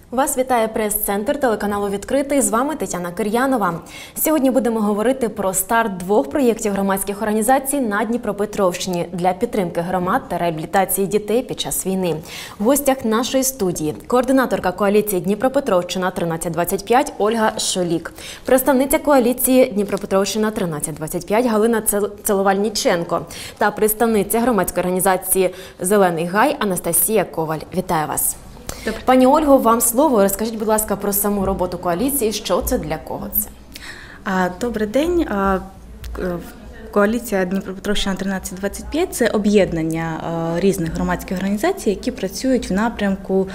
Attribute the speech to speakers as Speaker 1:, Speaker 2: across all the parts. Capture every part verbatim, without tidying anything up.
Speaker 1: Вас вітає прес-центр телеканалу «Відкритий». З вами Тетяна Кир'янова. Сьогодні будемо говорити про старт двох проєктів громадських організацій на Дніпропетровщині для підтримки громад та реабілітації дітей під час війни. В гостях нашої студії координаторка коаліції Дніпропетровщина тринадцять двадцять п'ять Ольга Шолік, представниця коаліції Дніпропетровщина тринадцять двадцять п'ять Галина Целовальниченко та представниця громадської організації «Зелений гай» Анастасія Коваль. Вітаю вас. Добре. Пані Ольго, вам слово. Розкажіть, будь ласка, про саму роботу коаліції, що це, для кого це?
Speaker 2: Добрий день. Коаліція Дніпропетровщина тринадцять двадцять п'ять – це об'єднання різних громадських організацій, які працюють в напрямку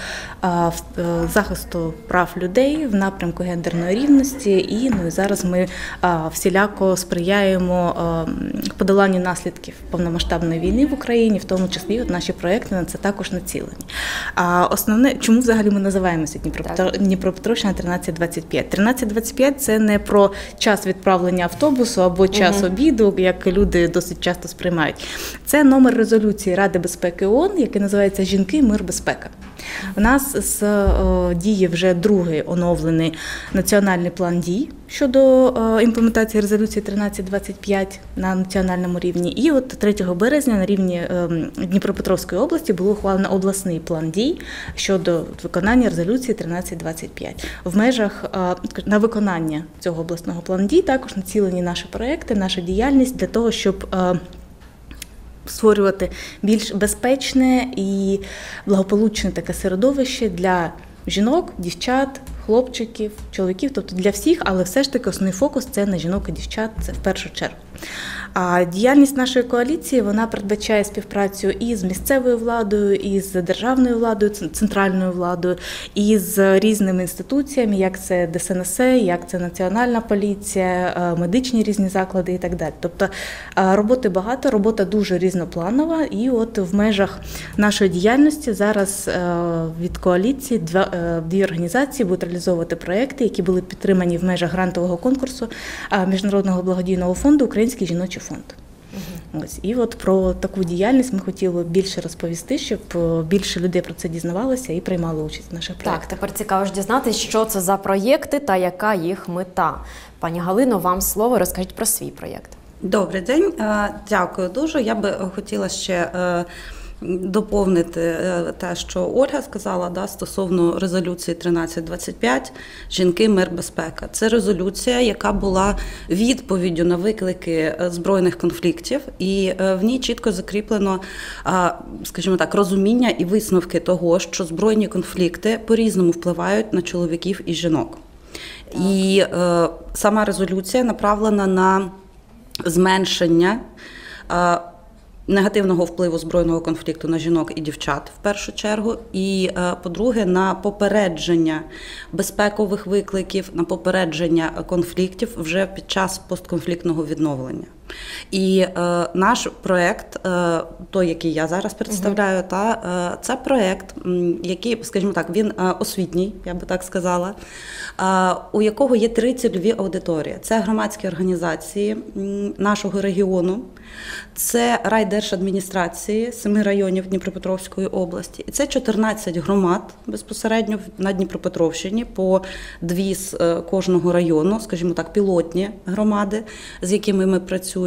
Speaker 2: захисту прав людей, в напрямку гендерної рівності. І ну, зараз ми всіляко сприяємо подоланню наслідків повномасштабної війни в Україні, в тому числі от наші проекти на це також націлені. А основне, чому взагалі ми називаємося Дніпропетровщина тринадцять двадцять п'ять? тринадцять двадцять п'ять – це не про час відправлення автобусу або час угу. обіду, як люди досить часто сприймають. Це номер резолюції Ради безпеки ООН, який називається «Жінки, мир, безпека». У нас з о, дії вже другий оновлений національний план дій щодо о, імплементації резолюції тринадцять двадцять п'ять на національному рівні. І от третього березня на рівні о, Дніпропетровської області було ухвалено обласний план дій щодо виконання резолюції тринадцять двадцять п'ять. В межах о, на виконання цього обласного плану дій також націлені наші проекти, наша діяльність для того, щоб о, створювати більш безпечне і благополучне таке середовище для жінок, дівчат, хлопчиків, чоловіків, тобто для всіх, але все ж таки основний фокус – це на жінок і дівчат, це в першу чергу. А діяльність нашої коаліції, вона передбачає співпрацю і з місцевою владою, і з державною владою, центральною владою, і з різними інституціями, як це Де Ес Ен Ес, як це Національна поліція, медичні різні заклади і так далі. Тобто роботи багато, робота дуже різнопланова, і от в межах нашої діяльності зараз від коаліції дві організації будуть реалізовувати проекти, які були підтримані в межах грантового конкурсу Міжнародного благодійного фонду «Український жіночий фонд». Угу. Ось. І от про таку діяльність ми хотіли більше розповісти, щоб більше людей про це дізнавалося і приймали участь в наших проєктах.
Speaker 1: Так, тепер цікаво ж дізнатися, що це за проєкти та яка їх мета. Пані Галино, вам слово, розкажіть про свій проєкт.
Speaker 3: Добрий день, дякую дуже. Я би хотіла ще доповнити те, що Ольга сказала, да, стосовно резолюції тринадцять двадцять п'ять «Жінки, мир, безпека». Це резолюція, яка була відповіддю на виклики збройних конфліктів, і в ній чітко закріплено, скажімо так, розуміння і висновки того, що збройні конфлікти по-різному впливають на чоловіків і жінок. Так. І е, сама резолюція направлена на зменшення е, негативного впливу збройного конфлікту на жінок і дівчат, в першу чергу, і, по-друге, на попередження безпекових викликів, на попередження конфліктів вже під час постконфліктного відновлення. І е, наш проєкт, е, той, який я зараз представляю, угу. та, е, це проєкт, який, скажімо так, він е, освітній, я би так сказала, е, у якого є три цільові аудиторії. Це громадські організації нашого регіону, це райдержадміністрації семи районів Дніпропетровської області, і це чотирнадцять громад безпосередньо на Дніпропетровщині, по дві з е, кожного району, скажімо так, пілотні громади, з якими ми працюємо,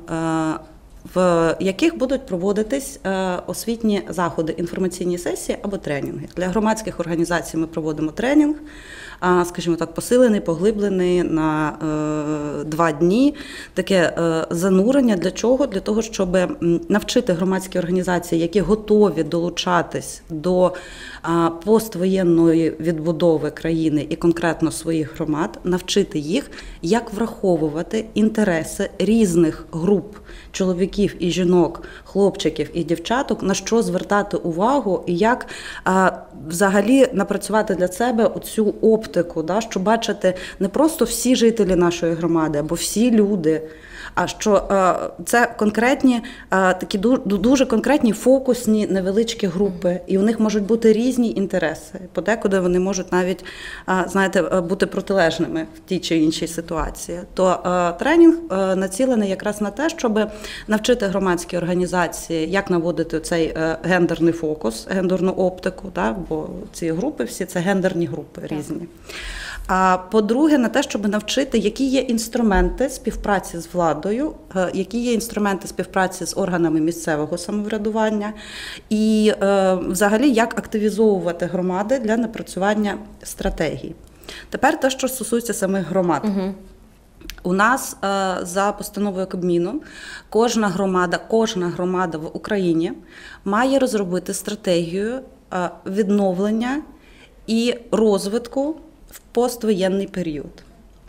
Speaker 3: в яких будуть проводитись освітні заходи, інформаційні сесії або тренінги. Для громадських організацій ми проводимо тренінг, скажімо так, посилений, поглиблений на два дні, таке занурення. Для чого? Для того, щоб навчити громадські організації, які готові долучатись до поствоєнної відбудови країни і конкретно своїх громад, навчити їх, як враховувати інтереси різних груп чоловіків і жінок, хлопчиків і дівчаток, на що звертати увагу і як а, взагалі напрацювати для себе оцю оптику, да, щоб бачити не просто всі жителі нашої громади або всі люди, а що е, це конкретні, е, такі дуже конкретні фокусні невеличкі групи, і у них можуть бути різні інтереси. Подекуди вони можуть навіть, е, знаєте, бути протилежними в тій чи іншій ситуації. То е, тренінг е, націлений якраз на те, щоб навчити громадські організації, як наводити цей е, гендерний фокус, гендерну оптику, да, бо ці групи всі це гендерні групи різні. А по-друге, на те, щоб навчити, які є інструменти співпраці з владою, які є інструменти співпраці з органами місцевого самоврядування і е, взагалі, як активізовувати громади для напрацювання стратегій. Тепер те, що стосується самих громад. Угу. У нас е, за постановою Кабміну кожна громада, кожна громада в Україні має розробити стратегію е, відновлення і розвитку в поствоєнний період.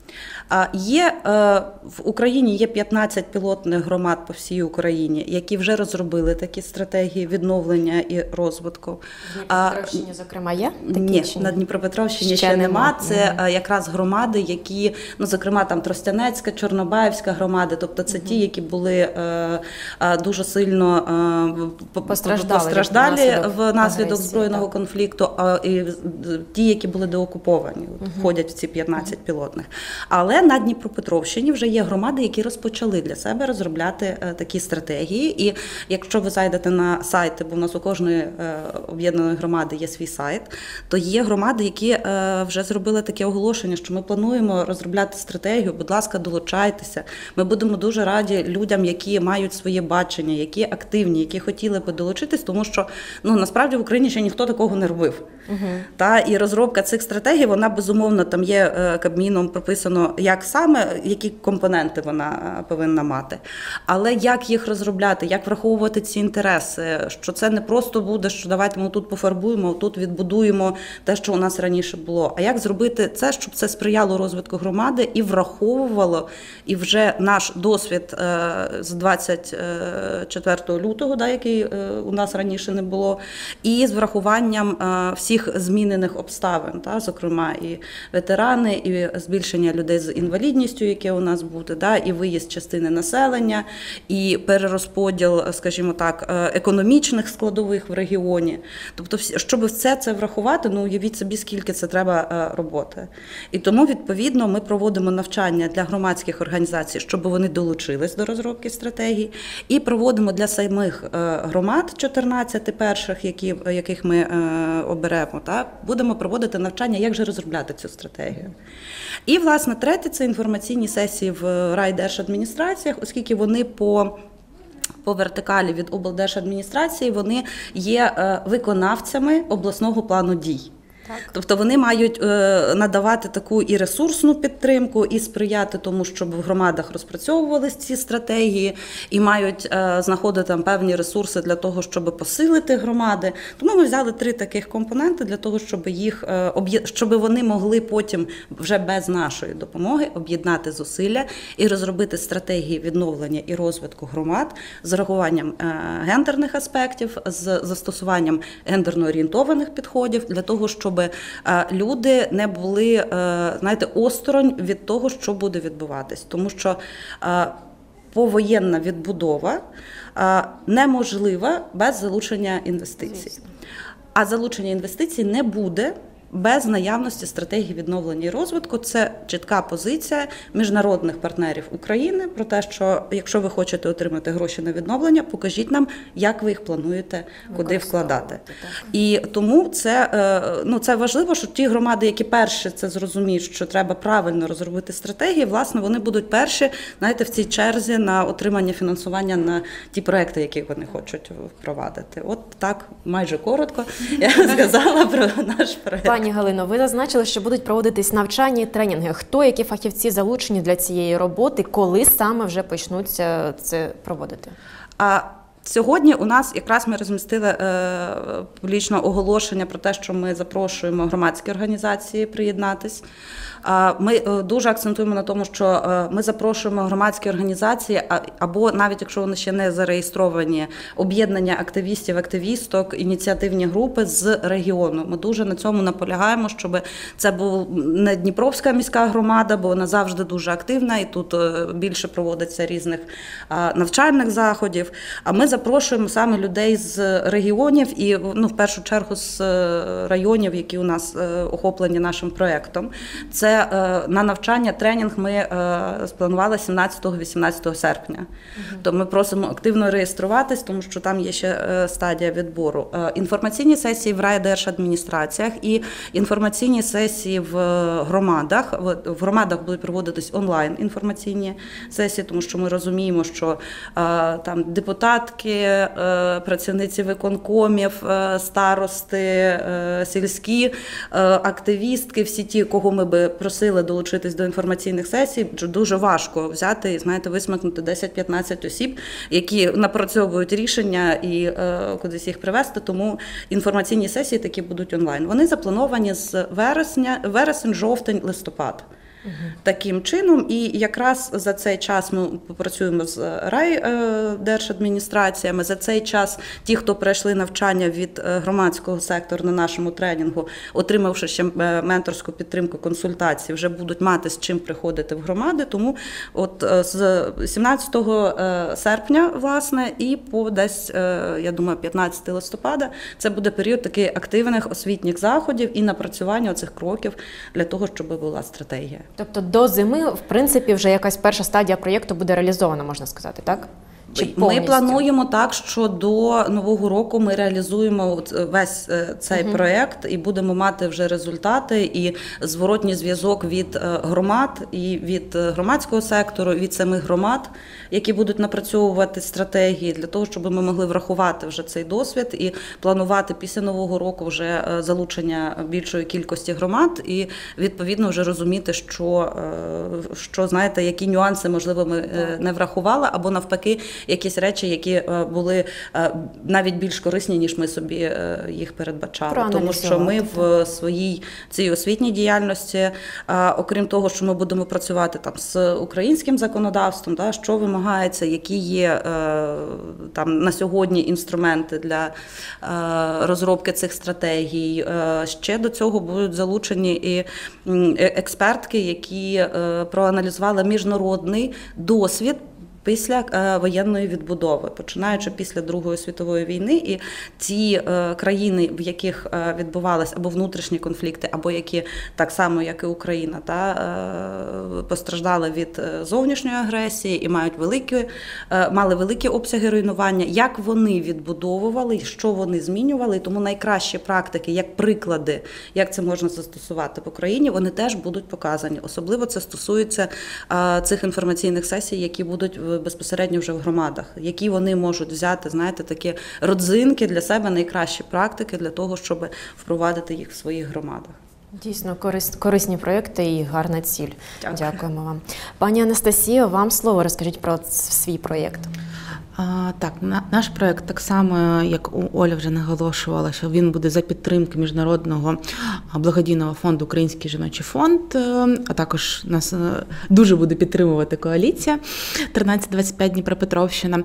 Speaker 3: Є, в Україні є п'ятнадцять пілотних громад по всій Україні, які вже розробили такі стратегії відновлення і розвитку.
Speaker 1: На Дніпропетровщині, зокрема, є такі?
Speaker 3: Ні,
Speaker 1: чи
Speaker 3: на Дніпропетровщині ще, ще нема. Це угу. якраз громади, які, ну, зокрема, там Тростянецька, Чорнобаївська громади, тобто це угу. ті, які були е, е, дуже сильно е, постраждали, постраждали внаслідок, внаслідок збройного так. конфлікту, а і ті, які були деокуповані, угу. входять в ці п'ятнадцять угу. пілотних. Але на Дніпропетровщині вже є громади, які розпочали для себе розробляти е, такі стратегії. І якщо ви зайдете на сайти, бо в нас у кожної е, об'єднаної громади є свій сайт, то є громади, які е, вже зробили таке оголошення, що ми плануємо розробляти стратегію, будь ласка, долучайтеся. Ми будемо дуже раді людям, які мають своє бачення, які активні, які хотіли би долучитись, тому що, ну, насправді в Україні ще ніхто такого не робив. Угу. Та, і розробка цих стратегій, вона, безумовно, там є е, Кабміном прописано, як саме, які компоненти вона повинна мати. Але як їх розробляти, як враховувати ці інтереси, що це не просто буде, що давайте ми тут пофарбуємо, тут відбудуємо те, що у нас раніше було. А як зробити це, щоб це сприяло розвитку громади і враховувало, і вже наш досвід з двадцять четвертого лютого, да, який у нас раніше не було, і з врахуванням всіх змінених обставин, та, зокрема і ветерани, і збільшення людей з інвалідністю, яке у нас буде, да, і виїзд частини населення, і перерозподіл, скажімо так, економічних складових в регіоні. Тобто, щоб все це врахувати, ну, уявіть собі, скільки це треба роботи. І тому, відповідно, ми проводимо навчання для громадських організацій, щоб вони долучились до розробки стратегій, і проводимо для самих громад, чотирнадцяти перших, які, яких ми оберемо, та, будемо проводити навчання, як же розробляти цю стратегію. І, власне, третє – це інформаційні сесії в райдержадміністраціях, оскільки вони по по вертикалі від облдержадміністрації, вони є виконавцями обласного плану дій. Так. Тобто вони мають е, надавати таку і ресурсну підтримку, і сприяти тому, щоб в громадах розпрацьовувалися ці стратегії, і мають е, знаходити там певні ресурси для того, щоб посилити громади. Тому ми взяли три таких компоненти для того, щоб їх е, щоб вони могли потім вже без нашої допомоги об'єднати зусилля і розробити стратегії відновлення і розвитку громад з урахуванням е, гендерних аспектів, з застосуванням гендерно орієнтованих підходів для того, щоб щоб люди не були, знаєте, осторонь від того, що буде відбуватись. Тому що повоєнна відбудова неможлива без залучення інвестицій. А залучення інвестицій не буде без наявності стратегії відновлення і розвитку. Це чітка позиція міжнародних партнерів України про те, що якщо ви хочете отримати гроші на відновлення, покажіть нам, як ви їх плануєте, куди вкладати. Так. І тому це, ну, це важливо, що ті громади, які перші це зрозуміють, що треба правильно розробити стратегії, власне, вони будуть перші, знаєте, в цій черзі на отримання фінансування на ті проекти, які вони хочуть впровадити. От так, майже коротко, я сказала про наш проект.
Speaker 1: Пані Галино, ви зазначили, що будуть проводитись навчання і тренінги. Хто, які фахівці залучені для цієї роботи, коли саме вже почнуться це проводити?
Speaker 3: А Сьогодні у нас якраз ми розмістили е, публічне оголошення про те, що ми запрошуємо громадські організації приєднатись. Е, ми е, дуже акцентуємо на тому, що е, ми запрошуємо громадські організації, а, або навіть якщо вони ще не зареєстровані, об'єднання активістів, активісток, ініціативні групи з регіону. Ми дуже на цьому наполягаємо, щоб це була не Дніпровська міська громада, бо вона завжди дуже активна і тут е, більше проводиться різних е, навчальних заходів. А ми запрошуємо саме людей з регіонів і, ну, в першу чергу з районів, які у нас охоплені нашим проєктом. Це на навчання, тренінг ми спланували сімнадцятого-вісімнадцятого серпня. Угу. То ми просимо активно реєструватись, тому що там є ще стадія відбору. Інформаційні сесії в райдержадміністраціях і інформаційні сесії в громадах. В громадах будуть проводитись онлайн інформаційні сесії, тому що ми розуміємо, що там депутатки, працівниці виконкомів, старости, сільські активістки, всі ті, кого ми би просили долучитись до інформаційних сесій, дуже важко взяти і, знаєте, висмикнути десять-п'ятнадцять осіб, які напрацьовують рішення і кудись їх привести, тому інформаційні сесії такі будуть онлайн. Вони заплановані з вересня, вересень, жовтень, листопад. Угу. Таким чином, і якраз за цей час ми попрацюємо з райдержадміністраціями, за цей час ті, хто пройшли навчання від громадського сектору на нашому тренінгу, отримавши ще менторську підтримку, консультації, вже будуть мати з чим приходити в громади, тому от з сімнадцятого серпня, власне, і по десь, я думаю, п'ятнадцятого листопада, це буде період таких активних освітніх заходів і напрацювання цих кроків для того, щоб була стратегія.
Speaker 1: Тобто до зими, в принципі, вже якась перша стадія проєкту буде реалізована, можна сказати, так? Чи
Speaker 3: ми плануємо так, що до Нового року ми реалізуємо весь цей угу. проєкт і будемо мати вже результати і зворотній зв'язок від громад і від громадського сектору, від самих громад, які будуть напрацьовувати стратегії для того, щоб ми могли врахувати вже цей досвід і планувати після Нового року вже залучення більшої кількості громад і, відповідно, вже розуміти, що, що знаєте, які нюанси, можливо, ми не врахували, або навпаки, якісь речі, які були навіть більш корисні, ніж ми собі їх передбачали. Тому що ми в своїй цій освітній діяльності, окрім того, що ми будемо працювати там з українським законодавством, да, що вимагається, які є там на сьогодні інструменти для розробки цих стратегій. Ще до цього будуть залучені і експертки, які проаналізували міжнародний досвід після воєнної відбудови, починаючи після Другої світової війни, і ті країни, в яких відбувалися або внутрішні конфлікти, або які, так само, як і Україна, та, постраждали від зовнішньої агресії і мають великі, мали великі обсяги руйнування, як вони відбудовували, що вони змінювали, і тому найкращі практики, як приклади, як це можна застосувати в Україні, вони теж будуть показані. Особливо це стосується цих інформаційних сесій, які будуть безпосередньо вже в громадах, які вони можуть взяти, знаєте, такі родзинки для себе, найкращі практики для того, щоб впровадити їх в своїх громадах.
Speaker 1: Дійсно, корис, корисні проєкти і гарна ціль.
Speaker 3: Дякую.
Speaker 1: Дякуємо вам. Пані Анастасіо, вам слово, розкажіть про свій проєкт.
Speaker 2: А, так, на, наш проєкт так само, як Оля вже наголошувала, що він буде за підтримки Міжнародного благодійного фонду «Український жіночий фонд», а також нас дуже буде підтримувати коаліція тринадцять двадцять п'ять Дніпропетровщина.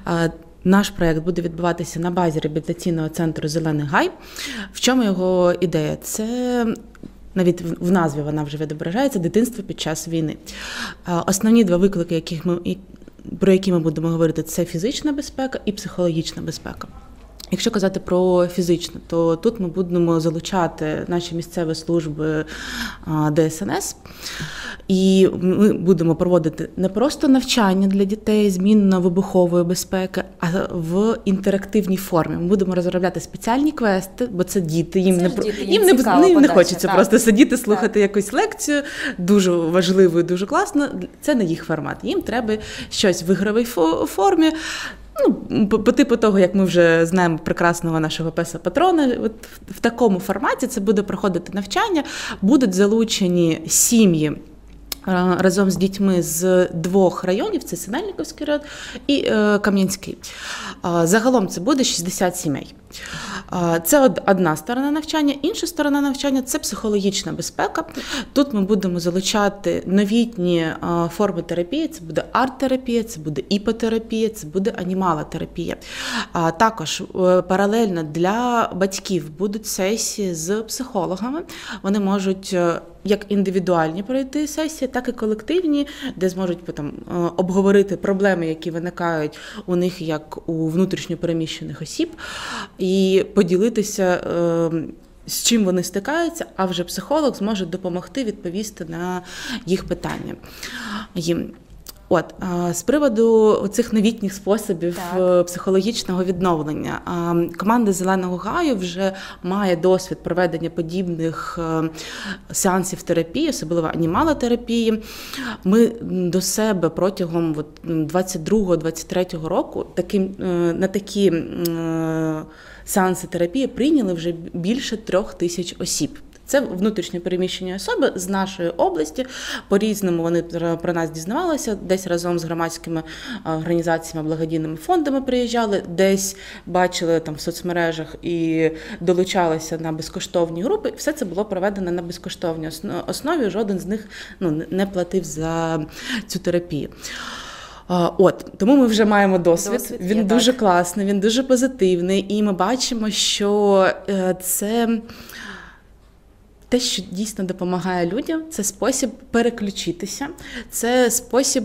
Speaker 2: Наш проєкт буде відбуватися на базі реабілітаційного центру «Зелений гай». В чому його ідея? Це навіть в назві вона вже відображається «Дитинство під час війни». Основні два виклики, яких ми про які ми будемо говорити, це фізична безпека і психологічна безпека. Якщо казати про фізичну, то тут ми будемо залучати наші місцеві служби Де Ес Ен Ес, і ми будемо проводити не просто навчання для дітей змінно-вибухової безпеки, а в інтерактивній формі. Ми будемо розробляти спеціальні квести, бо це діти, їм, це не, діти, їм, їм не, не, не хочеться так. просто сидіти, слухати так. якусь лекцію, дуже важливу і дуже класно. Це не їх формат. Їм треба щось в ігровій формі. Ну, по, по типу того, як ми вже знаємо прекрасного нашого песа-патрона, от в такому форматі це буде проходити навчання, будуть залучені сім'ї разом з дітьми з двох районів, це Синельниковський район і е, Кам'янський.
Speaker 4: Загалом це буде шістдесят сімей. Це одна сторона навчання. Інша сторона навчання – це психологічна безпека. Тут ми будемо залучати новітні форми терапії. Це буде арт-терапія, це буде іпотерапія, це буде анімалотерапія. Також паралельно для батьків будуть сесії з психологами. Вони можуть як індивідуальні пройти сесії, так і колективні, де зможуть там обговорити проблеми, які виникають у них як у внутрішньо переміщених осіб, і поділитися, з чим вони стикаються, а вже психолог зможе допомогти відповісти на їх питання їм. От, з приводу цих новітніх способів так. психологічного відновлення. Команда «Зеленого гаю» вже має досвід проведення подібних сеансів терапії, особливо анімалотерапії. Ми до себе протягом двадцять другого - двадцять третього року таким, на такі сеанси терапії прийняли вже більше трьох тисяч осіб. Це внутрішньо переміщені особи з нашої області. По-різному вони про нас дізнавалися, десь разом з громадськими організаціями, благодійними фондами приїжджали, десь бачили там в соцмережах і долучалися на безкоштовні групи. Все це було проведено на безкоштовній основі, жоден з них ну, не платив за цю терапію. От, тому ми вже маємо досвід, досвід він є, дуже так. класний, він дуже позитивний, і ми бачимо, що це... Те, що дійсно допомагає людям, це спосіб переключитися, це спосіб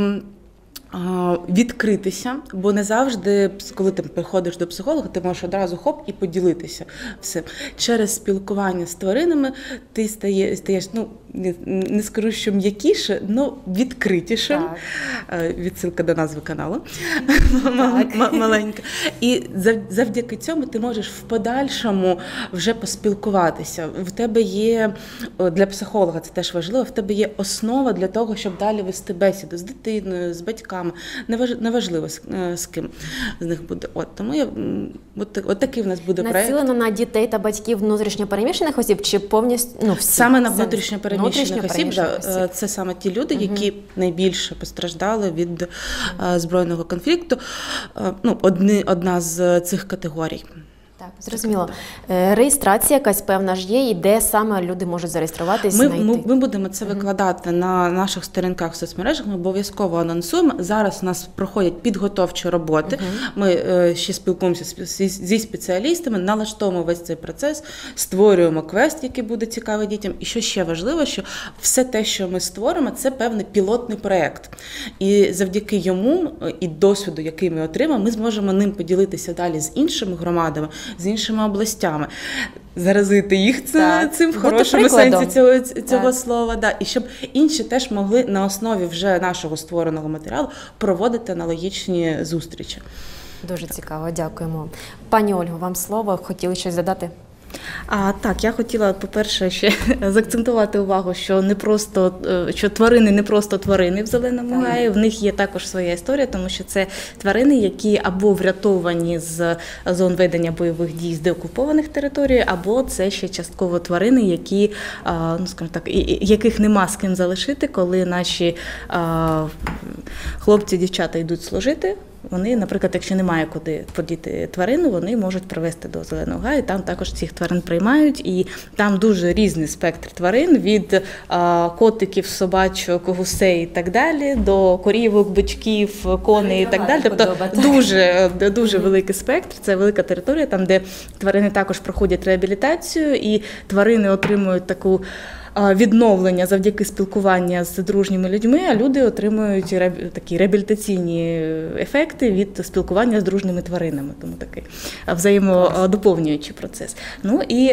Speaker 4: відкритися, бо не завжди, коли ти приходиш до психолога, ти можеш одразу хоп і поділитися все. Через спілкування з тваринами ти стаєш, стаєш ну, не скажу, що м'якіше, але відкритішим. Відсилка до назви каналу. Маленька. І завдяки цьому ти можеш в подальшому вже поспілкуватися. В тебе є, для психолога це теж важливо, в тебе є основа для того, щоб далі вести бесіду з дитиною, з батьками. Неважливо, з ким з них буде. От, тому я, от, от такий в нас буде проєкт.
Speaker 1: Націлено на дітей та батьків внутрішньопереміщених осіб чи повністю, ну, всі?
Speaker 4: Саме на внутрішньопереміщених осіб, да, осіб. Це саме ті люди, угу. які найбільше постраждали від угу. збройного конфлікту. Ну, одні, одна з цих категорій.
Speaker 1: Так, зрозуміло. Реєстрація якась певна ж є, і де саме люди можуть зареєструватися?
Speaker 4: Ми, ми, ми будемо це викладати uh-huh. на наших сторінках в соцмережах, ми обов'язково анонсуємо. Зараз у нас проходять підготовчі роботи, uh-huh. ми е, ще спілкуємося зі спеціалістами, налаштовуємо весь цей процес, створюємо квест, який буде цікавий дітям. І що ще важливо, що все те, що ми створимо, це певний пілотний проєкт. І завдяки йому і досвіду, який ми отримаємо, ми зможемо ним поділитися далі з іншими громадами, з іншими областями, заразити їх це, цим в хорошому сенсі цього, цього слова. Да. І щоб інші теж могли на основі вже нашого створеного матеріалу проводити аналогічні зустрічі.
Speaker 1: Дуже так. Цікаво, дякуємо. Пані Ольго, вам слово, хотіли щось задати?
Speaker 2: А, так, я хотіла, по-перше, ще заакцентувати увагу, що не просто, що тварини не просто тварини в Зеленому гаї, в них є також своя історія, тому що це тварини, які або врятовані з зон ведення бойових дій з деокупованих територій, або це ще частково тварини, які, ну, скажімо так, яких нема з ким залишити, коли наші хлопці, дівчата йдуть служити. Вони, наприклад, якщо немає куди подіти тварину, вони можуть привезти до Зеленого гаю, там також цих тварин приймають, і там дуже різний спектр тварин, від а, котиків, собачок, гусей і так далі, до корівок, бичків, коней і так далі. Тобто дуже, дуже великий спектр, це велика територія, там, де тварини також проходять реабілітацію, і тварини отримують таку відновлення завдяки спілкуванню з дружніми людьми, а люди отримують такі реабілітаційні ефекти від спілкування з дружніми тваринами. Тому такий взаємодоповнюючий процес. Ну і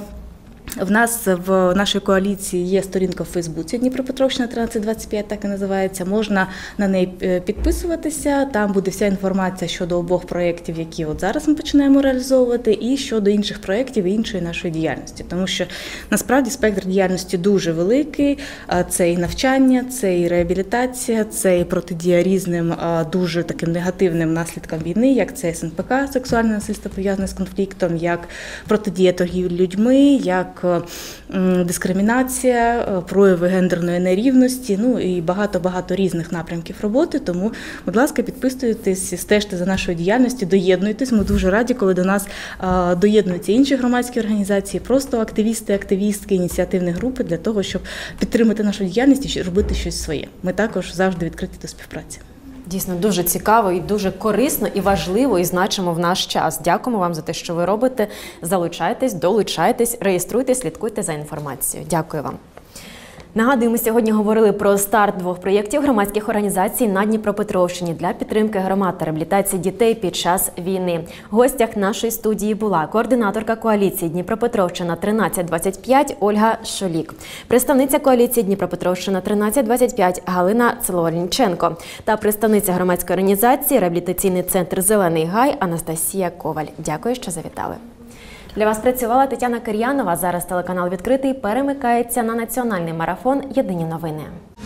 Speaker 2: в нас в нашій коаліції є сторінка в Фейсбуці Дніпропетровщина тринадцять двадцять п'ять, так і називається. Можна на неї підписуватися, там буде вся інформація щодо обох проєктів, які от зараз ми починаємо реалізовувати, і щодо інших проєктів і іншої нашої діяльності. Тому що насправді спектр діяльності дуже великий. Це і навчання, це і реабілітація, це і протидія різним дуже таким негативним наслідкам війни, як це ес ен пе ка, сексуальне насильство пов'язане з конфліктом, як протидія торгівлі людьми, як як м, дискримінація, е, прояви гендерної нерівності, ну і багато-багато різних напрямків роботи. Тому, будь ласка, підписуйтесь, стежте за нашою діяльністю, доєднуйтесь. Ми дуже раді, коли до нас е, доєднуються інші громадські організації, просто активісти, активістки, ініціативні групи для того, щоб підтримати нашу діяльність і робити щось своє. Ми також завжди відкриті до співпраці.
Speaker 1: Дійсно, дуже цікаво і дуже корисно, і важливо, і значимо в наш час. Дякуємо вам за те, що ви робите. Залучайтесь, долучайтесь, реєструйтесь, слідкуйте за інформацією. Дякую вам. Нагадую, ми сьогодні говорили про старт двох проєктів громадських організацій на Дніпропетровщині для підтримки громад та реабілітації дітей під час війни. В гостях нашої студії була координаторка коаліції Дніпропетровщина тринадцять двадцять п'ять Ольга Шолік, представниця коаліції Дніпропетровщина тринадцять двадцять п'ять Галина Целолінченко та представниця громадської організації реабілітаційний центр «Зелений гай» Анастасія Коваль. Дякую, що завітали. Для вас працювала Тетяна Кир'янова. Зараз телеканал «Відкритий» перемикається на національний марафон «Єдині новини».